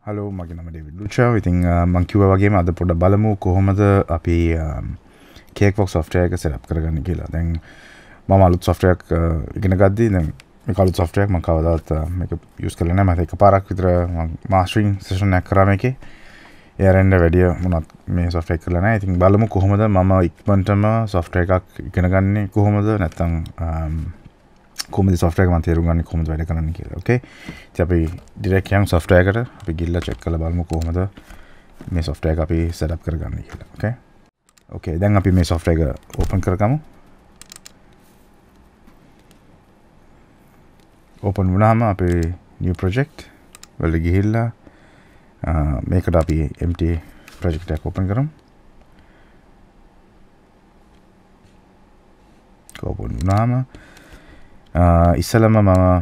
Hello මගේ නම David ලුචා. ඉතින් මම කිව්වා වගේම අද පොඩ්ඩක් බලමු කොහොමද අපි Cakewalk software එක set up කරගන්නේ කියලා. දැන් මම අලුත් software එකක් ඉගෙන ගද්දී දැන් මේක අලුත් software එකක් මම කවදාවත් මේක use කරලා නැහැ. මම එකපාරක් විතර මම mastering session එකක් කරා මේකේ. ඒ අරෙන්ද වැඩි මොනවත් මේ software එක කරලා නැහැ. ඉතින් බලමු කොහොමද මම ඉක්මනටම software එකක් ඉගෙන ගන්නේ කොහොමද නැත්නම් කොහොමද software එක මම තේරුම් ගන්නේ කොහොමද වැඩ කරන්නේ කියලා. ඕකේ. ඉතින් අපි direct යමු software එකට. අපි ගිහලා check කරලා බලමු කොහොමද මේ software එක අපි set up කරගන්නේ කියලා. ඕකේ. ඕකේ. දැන් අපි මේ software එක open කරගමු. open වුණාම අපි new project වලට ගිහිල්ලා මේකට අපි empty project එකක් open කරමු. open වුණාම ඉස්සලම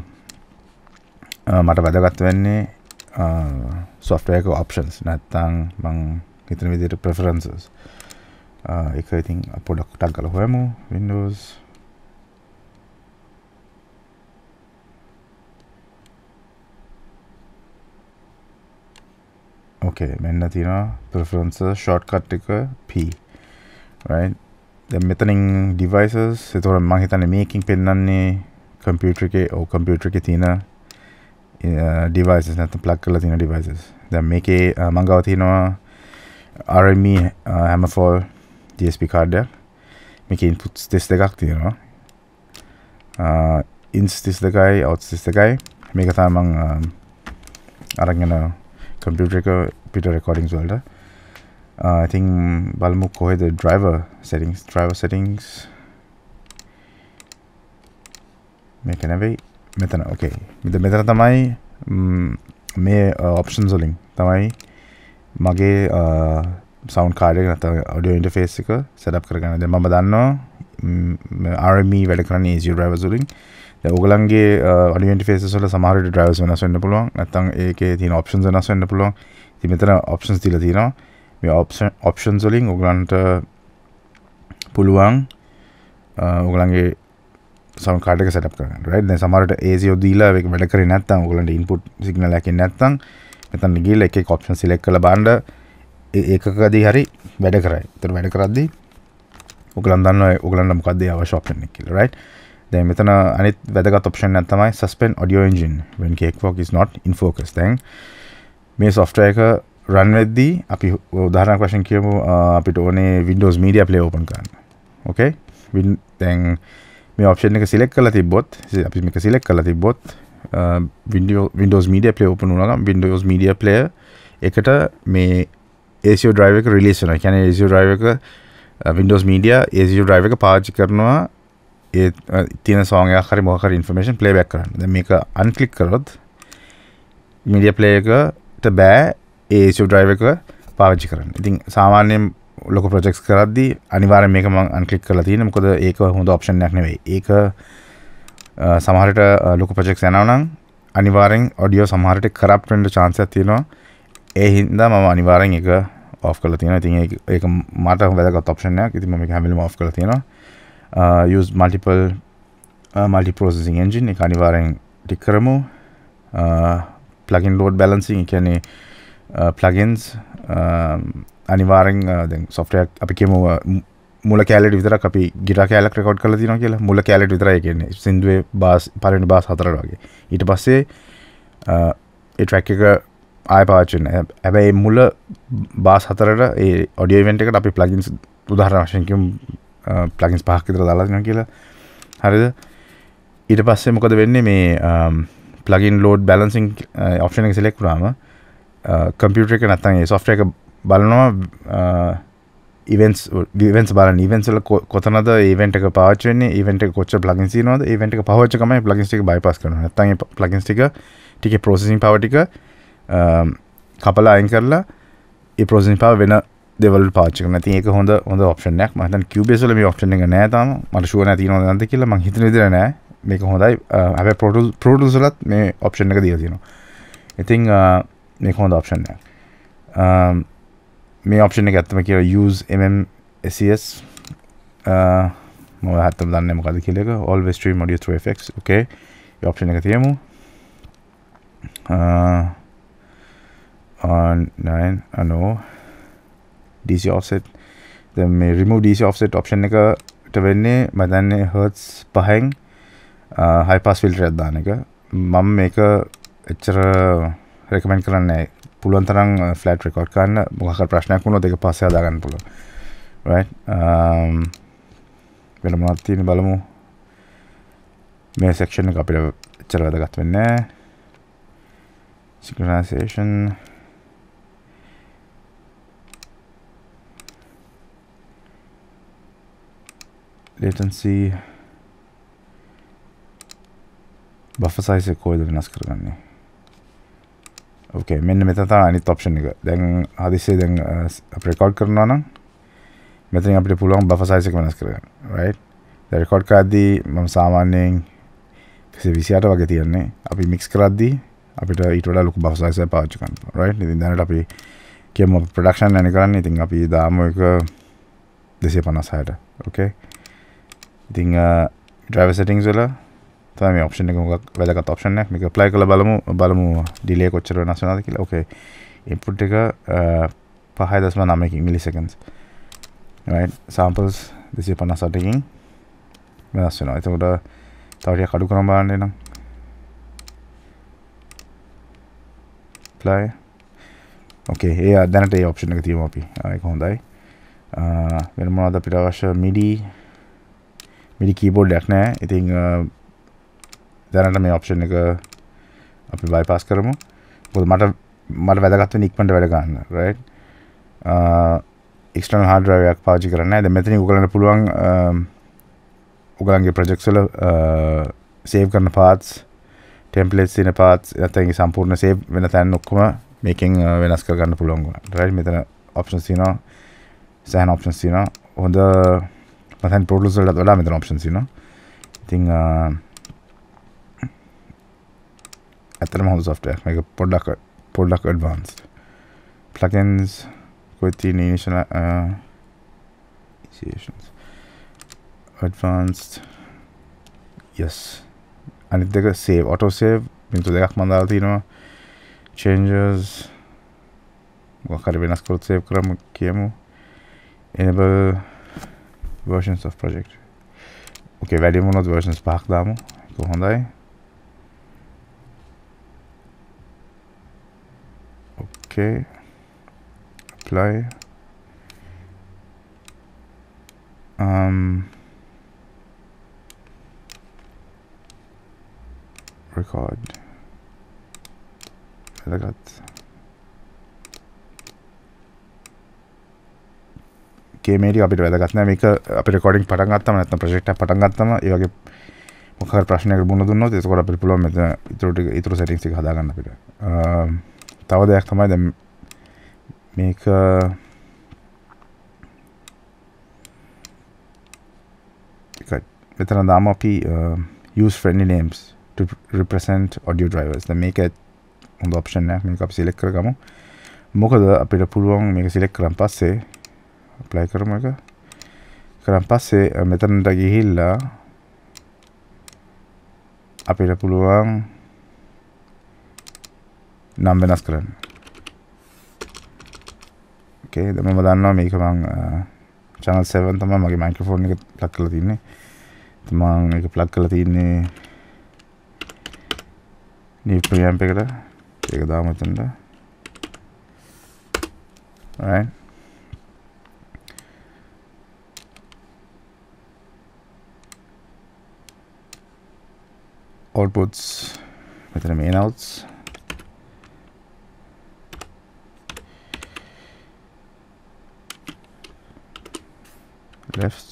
මට වැදගත් වෙන්නේ software එක options නැත්නම් මම හිතන විදිහට preferences ඒක ඉතින් පොඩක් ටක් කරලා හොයමු. Windows okay මෙන්න තියෙනවා preferences shortcut එක P right. දැන් මෙතනින් devices ඒතකොට මම හිතන්නේ මේකින් පෙන්නන්නේ computer එකේ තියෙන devices නැත්නම් plug කරලා තියෙන devices. දැන් මේකේ මම ගාව තියෙනවා RME Hammerfall DSP card එක. මේකේ inputs 32ක් තියෙනවා. ins 32යි outs 32යි. මේක තමයි මම අරගෙන computer එක පිට recordings වලට. I think බලමු කොහෙද driver settings මේක නෙවෙයි මෙතන. okay මෙතන තමයි මේ options වලින් තමයි මගේ sound card එක නැත්නම් audio interface එක set up කරගන්න. දැන් මම දන්නවා RME වැඩ කරන්නේ ASIO drivers වලින්. දැන් ඔයගලන්ගේ audio interfaces වල සමහර විට drivers වෙනස් වෙන්න පුළුවන්. නැත්නම් ඒකේ තියෙන options වෙනස් වෙන්න පුළුවන්. ඉතින් මෙතන options දීලා තියෙනවා. මේ options වලින් ඔයගලන්ට පුළුවන් ඔයගලන්ගේ sound card එක set up කරගන්න. right. දැන් සමහරට ASIO දීලා ඒක වැඩ කරේ නැත්නම් ඔයගලන්ට input signal එකක් එන්නේ නැත්නම් මෙතන ගිහලා එක option select කරලා බලන්න ඒකකදී හරි වැඩ කරයි. ඒතර වැඩ කරද්දී ඔයගලන් දන්නවා ඔයගලන්ට මොකක්ද අවශ්‍ය option එක කියලා. right. දැන් මෙතන අනිත් වැදගත් option එක තමයි suspend audio engine when Cakewalk is not in focus. දැන් මේ software එක run වෙද්දී අපි උදාහරණයක් වශයෙන් කියමු අපිට ඕනේ Windows Media Player open කරන්න. okay. දැන් මේ option එක select කරලා තිබ්බොත් අපි මේක select කරලා තිබ්බොත් Windows Media Player open වුණා නම් Windows Media Player එකට මේ ASIO drive එක release වෙනවා. කියන්නේ ASIO drive එක Windows Media ASIO drive එක පාවිච්චි කරනවා ඒ තියෙන song එකක් හරි මොකක් හරි information playback කරන්න. දැන් මේක unclick කරොත් media player එකට බෑ ASIO drive එක පාවිච්චි කරන්න. ඉතින් සාමාන්‍යයෙන් ලොකු projects කරද්දී අනිවාර්යෙන් මේක මම unclick කරලා තියෙනවා. මොකද ඒක හොඳ option එකක් නෙවෙයි. ඒක සමහරට ලොකු projects යනවා නම් අනිවාර්යෙන් audio සමහරට corrupt වෙන්න chance එකක් තියෙනවා. ඒ හින්දා මම අනිවාර්යෙන් ඒක off කරලා තියෙනවා. ඉතින් ඒක මට වැදගත් option එකක්. ඉතින් මම මේක හැම වෙලේම off කරලා තියෙනවා. Use multi-processing engine එක අනිවාර්යෙන් ටික් කරමු. Plugin load balancing කියන්නේ plugins අනිවාර්යෙන් දැන් software අපි කියමු මූල කැලේට විතරක් අපි ගිටාර් කැලක් රෙකෝඩ් කරලා තියෙනවා කියලා. මූල කැලේට විතරයි කියන්නේ සින්දුවේ බාස් පළවෙනි බාස් හතරට වගේ. ඊට පස්සේ ඒ track එක ආයෙ පාවිච්චි වෙනවා. හැබැයි මුල බාස් හතරට ඒ audio event එකට අපි plugins උදාහරණ වශයෙන් කියමු plugins පහක් විතර දාලා තියෙනවා කියලා. හරිද? ඊට පස්සේ මොකද වෙන්නේ මේ plugin load balancing option එක select වුණාම computer එක නැත්නම් ඒ software එක බලනවා events බලන events වල කොතනද event එක පාවිච්චි වෙන්නේ, event එක කොච්චර plugins තියෙනවද, event එක පහවච්ච ගමන් plugins ටික bypass කරනවා. නැත්නම් ඒ plugins ටිකේ processing power ටික කපලා අයින් කරලා ඒ processing power වෙන දේවල් වලට පාවිච්චි කරනවා. ඉතින් ඒක හොඳ option එකක්. මම හිතන්නේ Cubase වල මේ option එක නැහැ තාම. මට sure නැහැ තියෙනවද නැද්ද කියලා. මම හිතන විදිහට නැහැ. මේක හොඳයි. හැබැයි Pro Tools වලත් මේ option එක දීලා තියෙනවා. ඉතින් මේක හොඳ option එකක්. මේ option එක ඇත්තම කියලා use MMSES මම හත්තම දන්නේ මොකද්ද කියලා එක always stream audio through FX. okay. මේ option එක තියමු. 9 no DC offset දැන් මේ remove DC offset option එකට වෙන්නේ මම දන්නේ hertz 5න් high pass filter එකක් දාන එක මම මේක එච්චර recommend කරන්නේ නැහැ පුළුවන් තරම් flat record කරන්න මොකක් හරි ප්‍රශ්නයක් වුණොත් ඒක පස්සේ හදා ගන්න පුළුවන් right වෙන මොනවද තියෙන්නේ බලමු මේ section එක අපිට එච්චර වැදගත් වෙන්නේ නැහැ synchronization latency buffer size එක කොහෙද වෙනස් කරගන්නේ okay මෙන්න මෙතන තමයි අනිත් option එක දැන් හදිස්සියේ දැන් අපි record කරනවා නම් මෙතනින් අපිට පුළුවන් buffer size එක වෙනස් කරගන්න right දැන් record කරද්දී මම සාමාන්‍යයෙන් 128 වගේ තියන්නේ අපි mix කරද්දී අපිට ඊට වඩා ලොකු buffer size එකක් පාවිච්චි කරන්න පුළුවන් right ඉතින් දැනට අපි කියමු production යන කරන්නේ ඉතින් අපි දාමු එක 256ට okay ඉතින් driver settings වල තමයි මේ option එක මොකක් වැදගත් option එකක් මේක apply කරලා බලමු delay කොච්චර වෙනස් වෙනවද කියලා okay input එක 5.9 milliseconds right samples 258කින් වෙනස් වෙනවා එතකොට තව ටිකක් අඩු කරන් බලන්න එනම් apply okay ඒ දැනට ඒ option එක තියමු අපි ඒක හොඳයි වෙන මොනවද අපිට අවශ්‍ය MIDI keyboard එකක් නැහැ ඉතින් දැනට මේ option එක අපි bypass කරමු මොකද මට වැදගත් වෙන්නේ ඉක්මනට වැඩ ගන්න right external hard drive එකක් පාවිච්චි කරන්නේ නැහැ දැන් මෙතනින් ඔයගලන්ට පුළුවන් ඔයගලන්ගේ projects වල save කරන paths templates තියෙන paths නැත්නම් සම්පූර්ණ save වෙන තැන් ඔක්කොම මේකෙන් වෙනස් කර ගන්න පුළුවන් වුණා right මෙතන options තියෙනවා සෑහෙන options තියෙනවා හොඳ මම Pro Tools වලට වඩා මෙතන options තියෙනවා ඉතින් ඇත්තටම හොඳ software මේක පොඩ්ඩක් advanced plugins කොයි තියෙන initializations advanced yes අනිත් දෙක save auto save මිනිත්තු දෙකක් මම දාලා තිනවා changes මොකක් හරි වෙනස් කරොත් save කරමු කියමු enable versions of project okay වැඩිම වුණොත් versions 5ක් දාමු ඒක හොඳයි okay apply record වැදගත් කේමේටි අපිට වැදගත් නැහැ මේක අපි රෙකෝඩින් පටන් ගත්තම නැත්නම් ප්‍රොජෙක්ට් එක පටන් ගත්තම ඒ වගේ මොකක් හරි ප්‍රශ්නයකට මුහුණ දුන්නොත් ඒක අපිට පුළුවන් මෙතන ඊටු සෙටින්ග්ස් ටික හදා ගන්න අපිට තව දෙයක් තමයි දැන් මේක මෙතන දාමු අපි use friendly names to represent audio drivers දැන් මේක හොඳ option එකක් මේක අපි select කරගමු මොකද අපිට පුළුවන් මේක select කරන් පස්සේ apply කරමු එක කරන් පස්සේ මෙතනට ගිහිල්ලා අපිට පුළුවන් නම් වෙනස් කරන්න okay දැන් මම දන්නවා මේක මම channel 7 තමයි මගේ microphone එක plug කරලා තින්නේ මම මේක plug කරලා තින්නේ new preamp එකට ඒක දාමු එතනට right outputs මෙතන main outs left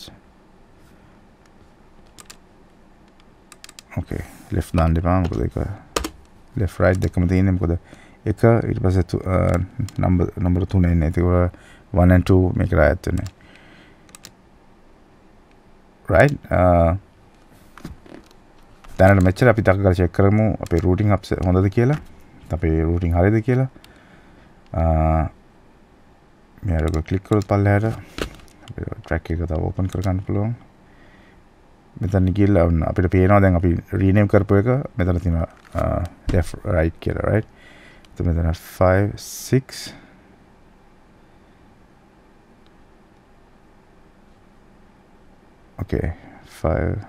okay left දාන්න එපා මොකද ඒක left right දෙකම තියෙන්නේ මොකද එක ඊට පස්සේ number 3 එන්නේ ඒක 1 and 2 මේක රායත් වෙන්නේ right දැනට මෙච්චර අපි තාක කරලා check කරමු අපේ routing apps හොඳද කියලා අපේ routing හරියද කියලා මෙයාට ක්ලික් කරොත් පල්ලෙහාට අපේ track එක තව open කරගන්න පුළුවන් මෙතන ගිහලා අපිට පේනවා දැන් අපි rename කරපු එක මෙතන තියෙනවා left right කියලා right මෙතන 5 6 okay 5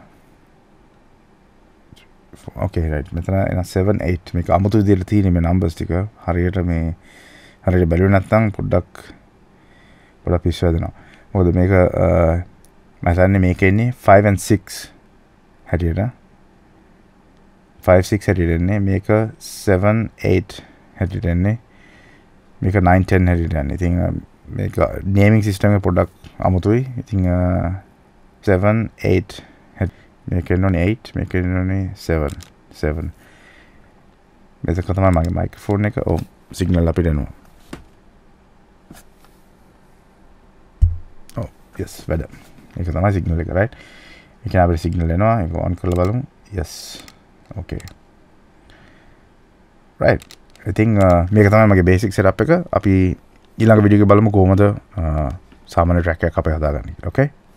okay right මෙතන එන 7 8 මේක අමුතු විදිහට තියෙන මේ නම්බර්ස් ටික හරියට බැලුවේ නැත්නම් පොඩ්ඩක් පිස්සු වැදෙනවා. මොකද මේක මම හිතන්නේ මේක ඉන්නේ 5 and 6 හැටියට 5 6 හැටියට එන්නේ මේක 7 8 හැටියට එන්නේ මේක 9 10 හැටියට යන්නේ. ඉතින් මේක නේමින් සිස්ටම් එක පොඩ්ඩක් අමුතුයි. ඉතින් 7 8 මේක එන්නේ 8 මේක එන්නේ 7 මේක තමයි මගේ මයික්‍රොෆෝන් එක. ඔව් සිග්නල් අපිට එනවා. ඔව් yes වැඩ. මේක තමයි සිග්නල් එක right. මේක අපිට සිග්නල් එනවා. ඒක ඔන් කරලා බලමු. yes okay right. ඉතින් මේක තමයි මගේ බේසික් සෙටප් එක. අපි ඊළඟ වීඩියෝ එකේ බලමු කොහොමද සාමාන්‍ය ට්‍රැක් එකක් අපේ හදාගන්නේ. okay